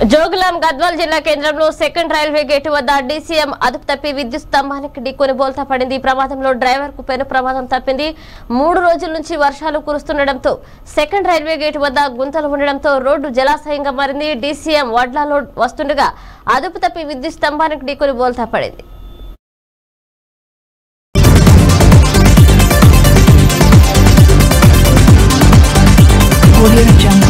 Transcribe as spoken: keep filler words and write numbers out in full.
జోగులాం గద్వాల్ జిల్లా కేంద్రంలో second railway gate వద్ద డీసీఎం అదుపు తప్పి విద్యుత్ స్తంభానికి ఢీకొని బోల్తా పడింది. ప్రమాదంలో డ్రైవర్ కు పెను ప్రమాదం తప్పింది. మూడు రోజుల నుంచి వర్షాలు కురుస్తుండటంతో సెకండ్ రైల్వే గేటు వద్ద గుంతలు ఉండడంతో రోడ్డు జలాశయంగా మారింది. డీసీఎం వడ్లలో వస్తుండగా అదుపు తప్పి విద్యుత్ స్తంభానికి ఢీకొని బోల్తా పడింది.